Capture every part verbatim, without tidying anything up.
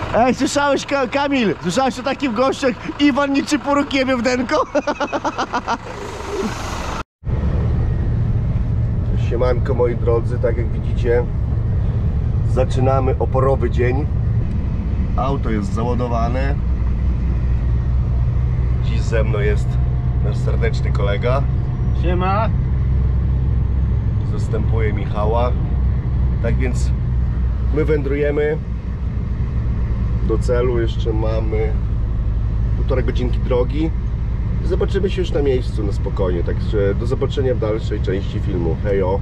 Ej, słyszałeś, Ka Kamil? Słyszałeś o takim gościu jak Iwan Niczyporuk jebie w denko? Siemanko moi drodzy, tak jak widzicie, zaczynamy oporowy dzień. Auto jest załadowane. Dziś ze mną jest nasz serdeczny kolega. Siema. Zastępuje Michała. Tak więc my wędrujemy do celu. Jeszcze mamy półtorej godzinki drogi. Zobaczymy się już na miejscu na spokojnie. Także do zobaczenia w dalszej części filmu. Hejo.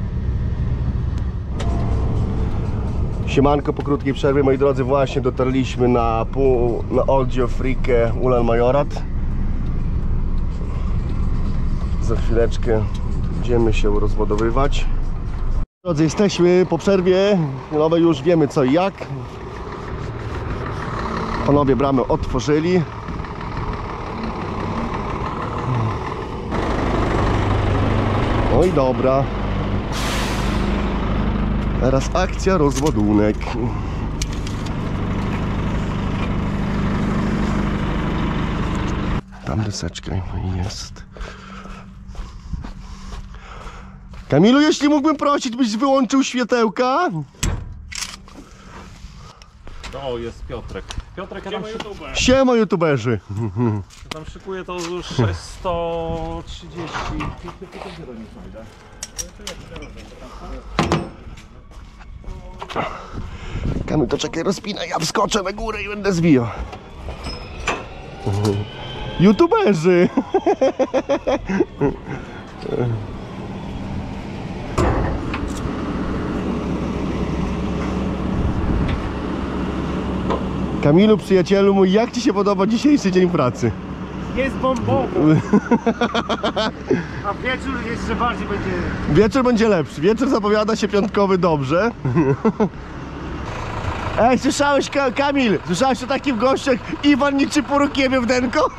Siemanko, po krótkiej przerwie moi drodzy, właśnie dotarliśmy na, pół, na Oldzio Frikę Ulan Majorat. Za chwileczkę będziemy się rozładowywać. Drodzy, jesteśmy po przerwie, nowe już wiemy co i jak. Panowie bramę otworzyli. No i dobra. Teraz akcja rozładunek. Tam deseczka jest. Kamilu, jeśli mógłbym prosić, byś wyłączył światełka? O, jest Piotrek. Piotrek, ja tam, Siema, Siema youtuberzy. ja tam szykuję to już sześćset trzydzieści. Kamil, to czekaj, rozpinaj, ja wskoczę na górę i będę zwijał. YouTuberzy! Kamilu, przyjacielu mój, jak ci się podoba dzisiejszy dzień pracy? Jest bombowo! A wieczór jeszcze bardziej będzie... Wieczór będzie lepszy. Wieczór zapowiada się piątkowy dobrze. Ej, słyszałeś, Ka Kamil? Słyszałeś o takim gościu jak Iwan Niczyporuk jebie w denko?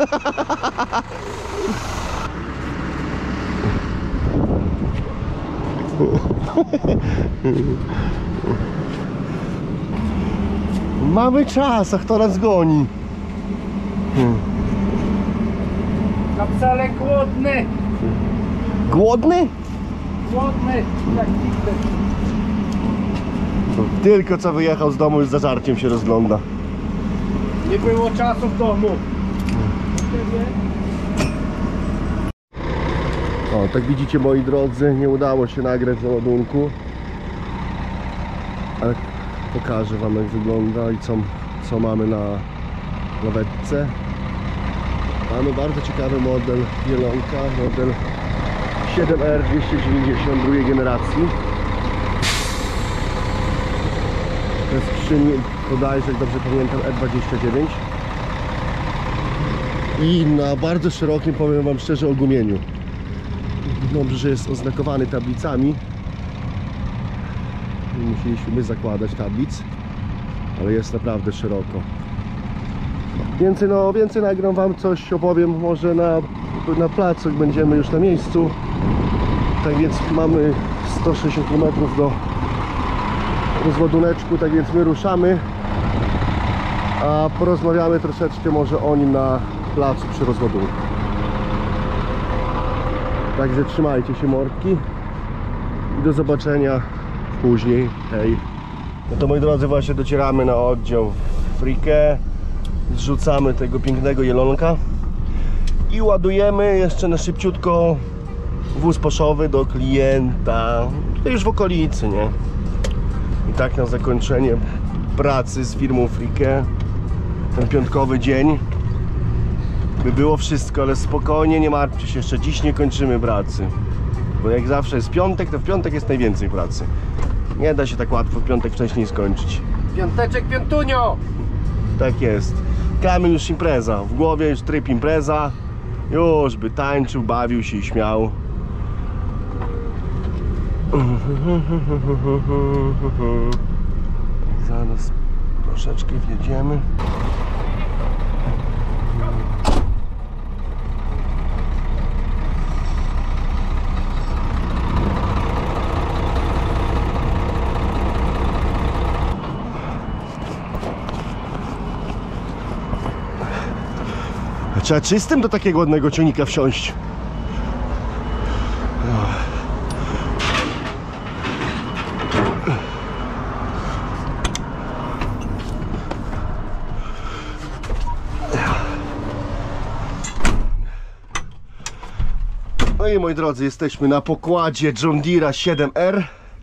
Mamy czas, a kto nas goni? Na wcale głodny! Głodny? Głodny! Jak nigdy! Tylko co wyjechał z domu, już za żarciem się rozgląda. Nie było czasu w domu. O, tak widzicie moi drodzy, nie udało się nagrać załadunku. Ale pokażę wam jak wygląda i co, co mamy na lawetce. Mamy bardzo ciekawy model Jelonka, model siedem R dwieście dziewięćdziesiąt drugiej generacji. To jest skrzyni, bodajże, jak dobrze pamiętam, E dwadzieścia dziewięć. I na bardzo szerokim, powiem wam szczerze, ogumieniu. Dobrze, że jest oznakowany tablicami. Nie musieliśmy zakładać tablic, ale jest naprawdę szeroko. Więcej, no, więcej nagram wam coś, opowiem może na, na placu, jak będziemy już na miejscu. Tak więc mamy sto sześćdziesiąt kilometrów do rozładuneczku, tak więc my ruszamy, a porozmawiamy troszeczkę może o nim na placu przy rozładunku. Także trzymajcie się mordki i do zobaczenia później. Hej. No to moi drodzy, właśnie docieramy na oddział Frikę. Zrzucamy tego pięknego jelonka i ładujemy jeszcze na szybciutko wóz poszowy do klienta. Tutaj już w okolicy, nie? I tak na zakończenie pracy z firmą Frikę, ten piątkowy dzień, by było wszystko, ale spokojnie, nie martwcie się, jeszcze dziś nie kończymy pracy, bo jak zawsze jest piątek, to w piątek jest najwięcej pracy. Nie da się tak łatwo w piątek wcześniej skończyć. Piąteczek, piątunio! Tak jest. Kamil już impreza, w głowie już tryb impreza, już by tańczył, bawił się i śmiał. Zaraz troszeczkę wjedziemy. Trzeba czystym do takiego ładnego ciągnika wsiąść. No i moi drodzy, jesteśmy na pokładzie John Deere'a siedem R.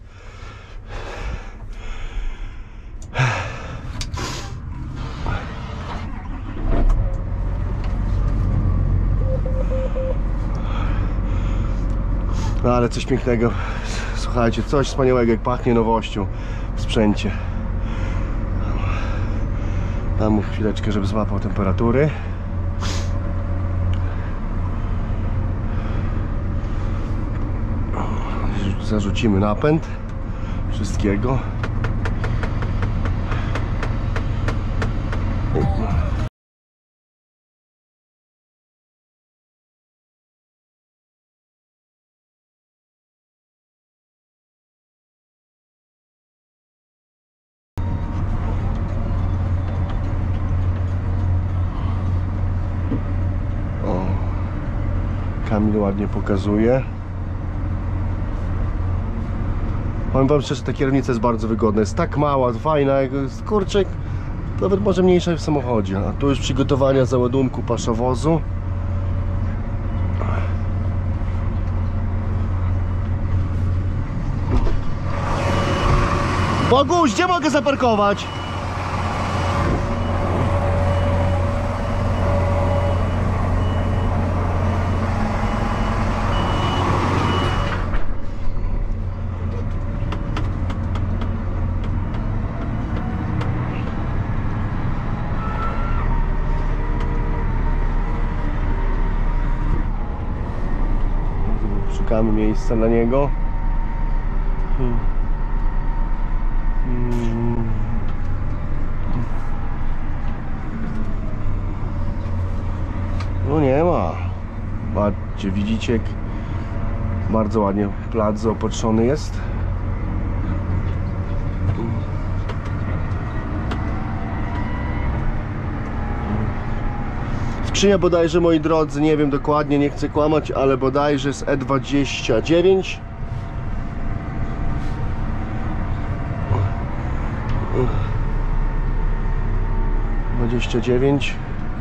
No ale coś pięknego, słuchajcie, coś wspaniałego, jak pachnie nowością w sprzęcie. Dam mu chwileczkę, żeby złapał temperatury. Zarzucimy napęd wszystkiego. O, Kamil ładnie pokazuje. Powiem wam szczerze, ta kierownica jest bardzo wygodna, jest tak mała, fajna, jak kurczę, nawet może mniejsza w samochodzie. A tu już przygotowania załadunku paszowozu. Boguś, gdzie mogę zaparkować? Szukamy miejsca dla niego. Hmm. Hmm. No nie ma. Patrzcie, widzicie, jak bardzo ładnie plac zaopatrzony jest. Skrzynia bodajże, moi drodzy, nie wiem dokładnie, nie chcę kłamać, ale bodajże z E dwadzieścia dziewięć. dwadzieścia dziewięć.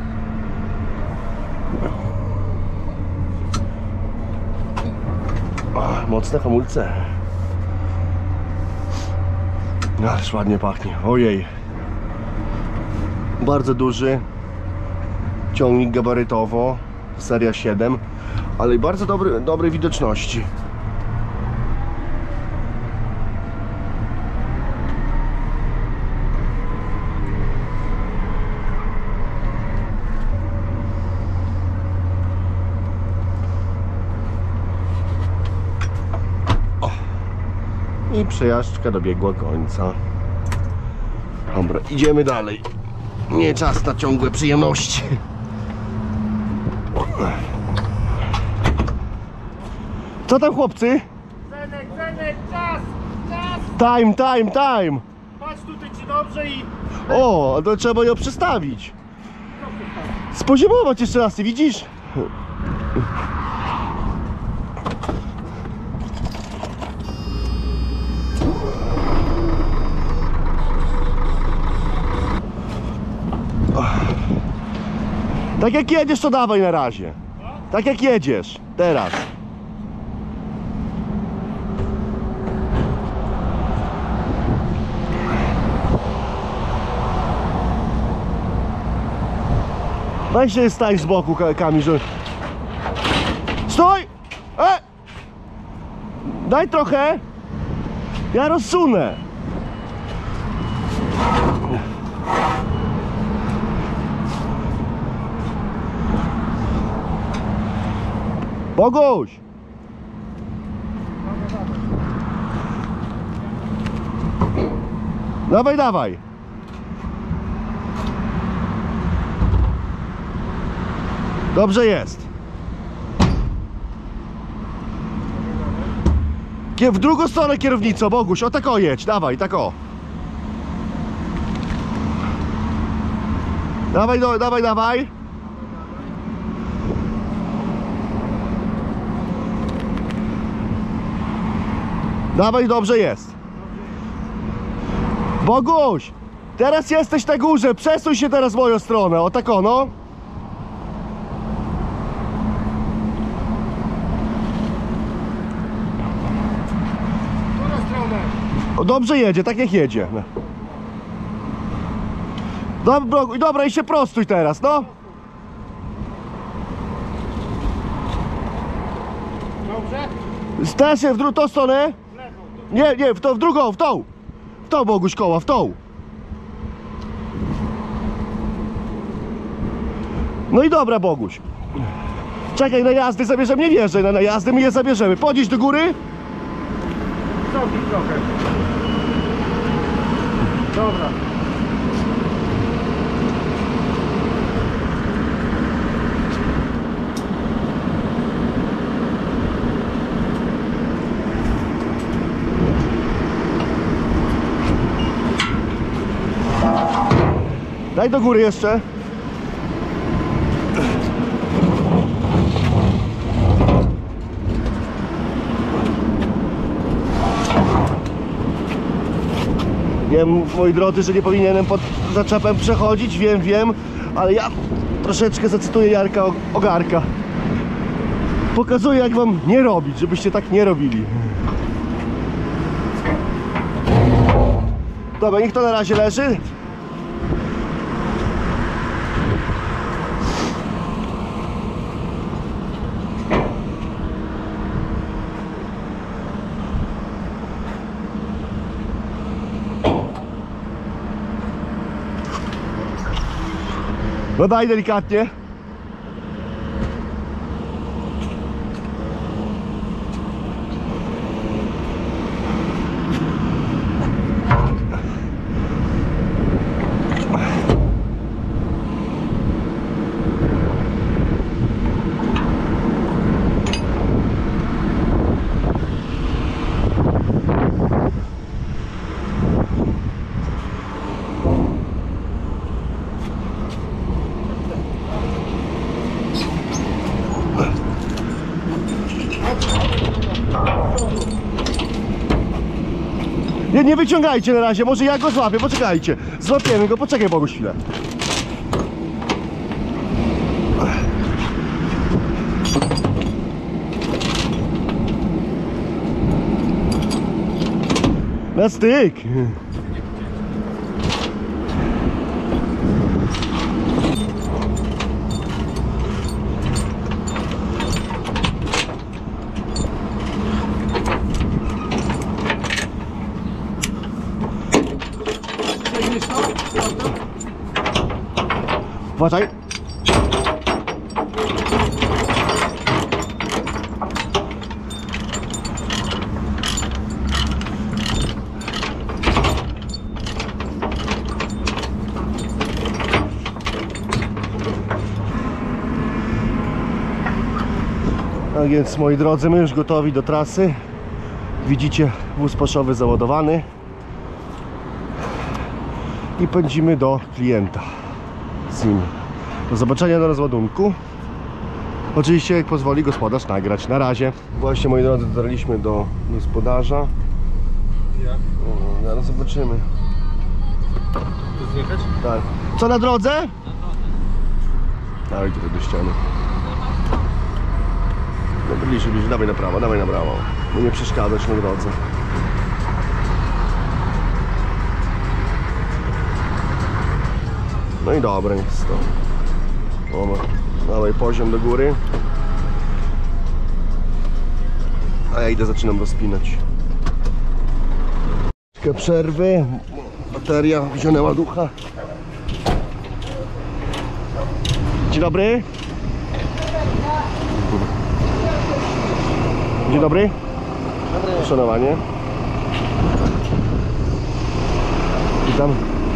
O, mocne hamulce. No, ależ ładnie pachnie. Ojej. Bardzo duży ciągnik gabarytowo, seria siedem, ale bardzo dobry, dobrej widoczności. O. I przejażdżka dobiegła końca. Dobra, idziemy dalej. Nie czas na ciągłe przyjemności. Co tam, chłopcy? Zenek, Zenek, czas! Czas! Time, time, time! Patrz tutaj ci dobrze i... O, to trzeba ją przestawić. Spoziomować jeszcze raz, ty widzisz? Tak jak jedziesz, to dawaj na razie. Tak jak jedziesz, teraz. Weź się stań z boku, Kamil, że... Stój! E! Daj trochę! Ja rozsunę! Boguś! Dawaj, dawaj! Dobrze jest. W drugą stronę kierownicą, Boguś, o tak o jedź, dawaj, tak o. Dawaj, do, dawaj, dawaj. Dawaj, dobrze jest. Boguś, teraz jesteś na górze, przesuń się teraz w moją stronę, o tak ono. O, dobrze jedzie, tak jak jedzie. Dobra, dobra, i się prostuj teraz, no. Dobrze? Teraz się w drugą tą stronę. Nie, nie, w, to, w drugą, w tą. W tą, Boguś, koła, w tą. No i dobra, Boguś. Czekaj, na jazdy zabierzemy, nie wjeżdżaj na, na jazdy, my je zabierzemy. Podnieś do góry. Cofnij trochę. Dobra. Daj do góry jeszcze. Wiem, moi drodzy, że nie powinienem pod zaczepem przechodzić, wiem, wiem, ale ja troszeczkę zacytuję Jarka Ogarka. Pokazuję, jak wam nie robić, żebyście tak nie robili. Dobra, niech to na razie leży. No daj delikatnie. Nie, nie wyciągajcie na razie, może ja go złapię, poczekajcie. Złapiemy go, poczekaj, Boguś, chwilę. Na styk. Uważaj. Tak więc, moi drodzy, my już gotowi do trasy. Widzicie, wóz paszowy załadowany. I pędzimy do klienta z nim. Do zobaczenia na rozładunku. Oczywiście, jak pozwoli gospodarz nagrać. Na razie. Właśnie, moi drodzy, dotarliśmy do gospodarza. Jak? O, zaraz zobaczymy. Tu zjechać? Tak. Co na drodze? Na drodze. Tak, tutaj do ściany. No bliżej, bliżej. Dawaj na prawo, dawaj na prawo. No nie przeszkadzać na drodze. No i dobre jest to. O, dawaj poziom do góry. A ja idę, zaczynam rozpinać. Chwilkę przerwy. Bateria wziąłem ducha. Dzień dobry. Dzień dobry. Dobry. Szanowanie. Witam.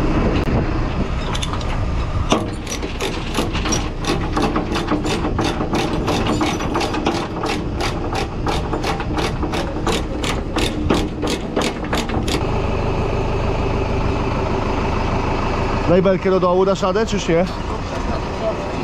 Daj belkę do dołu, dasz radę, czy już nie?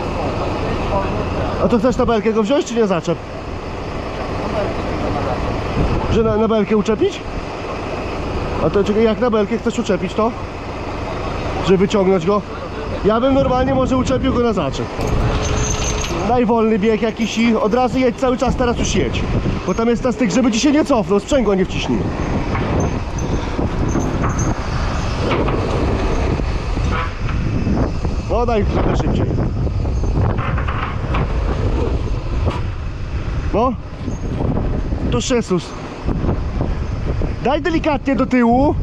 A to chcesz na belkę go wziąć, czy nie zaczep? Że na, na belkę uczepić? A to czekaj, jak na belkę chcesz uczepić to? Żeby wyciągnąć go? Ja bym normalnie może uczepił go na zaczep. Daj wolny bieg jakiś i od razu jedź cały czas, teraz już jedź. Bo tam jest ta styk, żeby ci się nie cofnął, sprzęgła nie wciśnij. No daj trochę szybciej. No. To Jezus. Daj delikatnie do tyłu.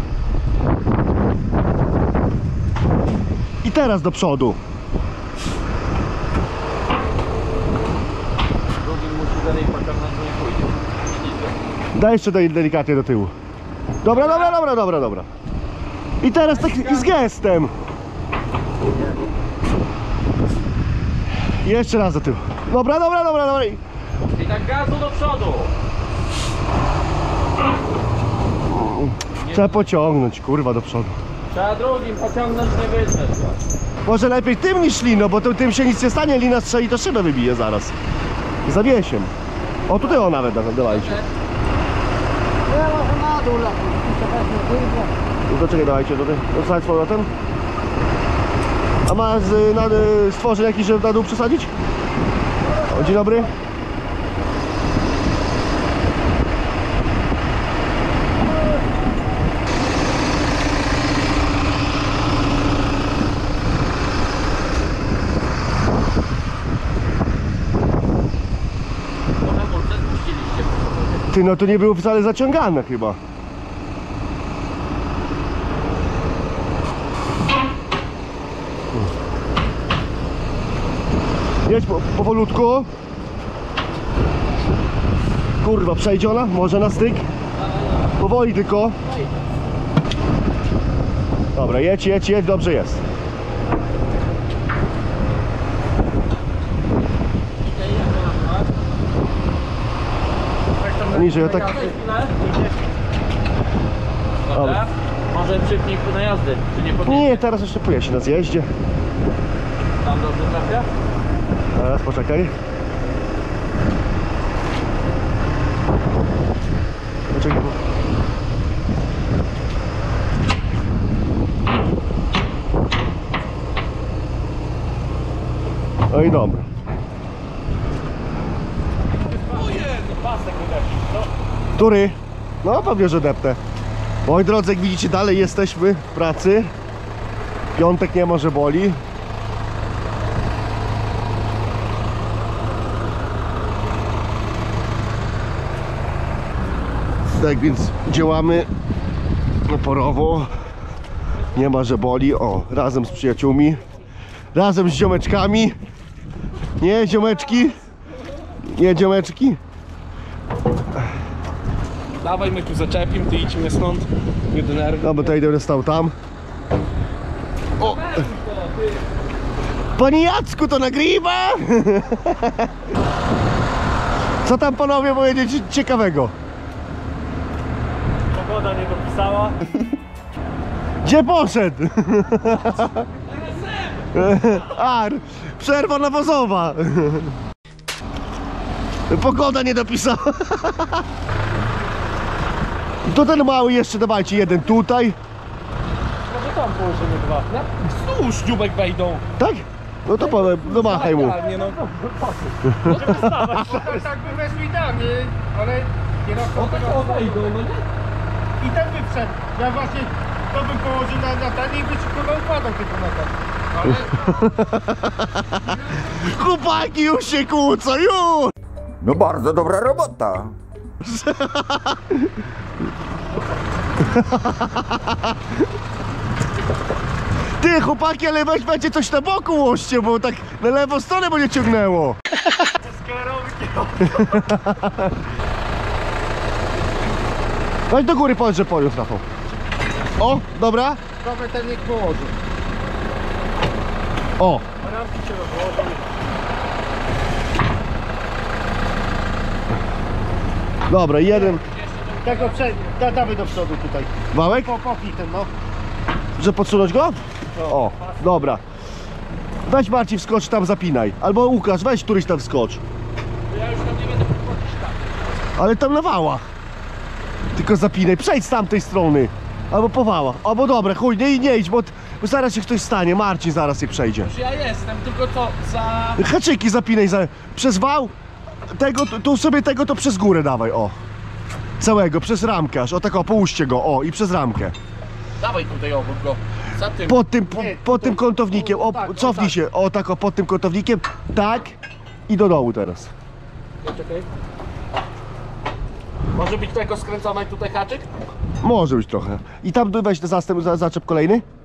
I teraz do przodu. Drugi musi dalej pociągnąć, bo nie pójdzie. Daj jeszcze daj delikatnie do tyłu. Dobra, dobra, dobra, dobra, dobra. I teraz tak i z gestem. I jeszcze raz do tyłu. Dobra, dobra, dobra, dobra. I tak gazu do przodu. Trzeba pociągnąć, kurwa, do przodu. Trzeba drugim pociągnąć, nie wytrzeć. Może lepiej tym niż liną, bo tym, tym się nic nie stanie, lina strzeli, to szybę wybije zaraz. Zawiesiem. O, tutaj o nawet, dawajcie. Ja może na dół lepiej. To wezmę górę. No to czekaj, dawajcie tutaj. Dostać z powrotem. A ma z, na, stworzeń jakiś, żeby na dół przesadzić? O, dzień dobry. Ty, no to nie było wcale zaciągane chyba. Jedź po, powolutku. Kurwa, przejdzie ona? Może na styk? Powoli tylko. Dobra, jedź, jedź, jedź, dobrze jest. Niżej, tak. Dobra. Może przypnij na jazdy, czy nie podniesie? Nie, teraz jeszcze pojeździ na zjeździe. Tam dobrze trafia? Teraz poczekaj. Poczekaj. No i dobra. Który? No pewnie, że depnę. Moi drodzy, jak widzicie, dalej jesteśmy w pracy. Piątek nie ma, że boli. Tak więc działamy naporowo. Nie ma, że boli. O, razem z przyjaciółmi. Razem z ziomeczkami. Nie, ziomeczki? Nie, ziomeczki? Dawaj, my tu zaczepim, ty idźmy stąd. Nie denerwuj. No bo tutaj będę stał tam. O! Panie Jacku, to nagrywa? Co tam panowie powiedzieć ciekawego? Pogoda nie dopisała. Gdzie poszedł? Ar, przerwa nawozowa. Pogoda nie dopisała. To ten mały jeszcze dawajcie, jeden tutaj. Może tam położymy dwa. Tu śniubek wejdą. Tak? No to powiem, no machaj mu. Nie no. Tak by weszli tam, nie? Ale kierowca tego wejdą, no nie? I ten by wszedł. Ja właśnie to bym położył na, na ten i by ci kurwa układał tylko na ten. Ale... Chłopaki już się kłócą, już! No bardzo dobra robota. Ty chłopaki, ale weź będzie coś na boku łoście, bo tak na lewą stronę będzie ciągnęło. Weź do góry, powiedz, że poniósł, Rafał. O, dobra. Dobra, ten niech położy. O. Ramki się rozłożą. Dobra, jeden. Tego przed... Da, dawaj do przodu tutaj. Wałek? Po, popnij ten, no. Że podsunąć go? O, dobra. Weź Marcin, wskocz tam, zapinaj. Albo Łukasz, weź któryś tam wskocz. Ja już tam nie będę podchodzić tam. Ale tam na wałach. Tylko zapinaj, przejdź z tamtej strony. Albo po wałach. Albo dobra, chuj, nie, nie idź, bo, bo zaraz się ktoś stanie. Marcin zaraz się przejdzie. Już ja jestem, tylko co, za... Haczyki zapinaj za, przez wał. Tego, tu- tu sobie tego to przez górę dawaj, o. Całego, przez ramkę aż, o tak o, połóżcie go, o, i przez ramkę. Dawaj tutaj obok go. Za tym. Pod tym, po, pod tym kątownikiem, o, tak, o, cofnij tak. się, o tak o, pod tym kątownikiem, tak i do dołu teraz. Czekaj. Może być tego skręcony tutaj haczyk? Może być trochę. I tam weź ten zastęp, za- zaczep kolejny.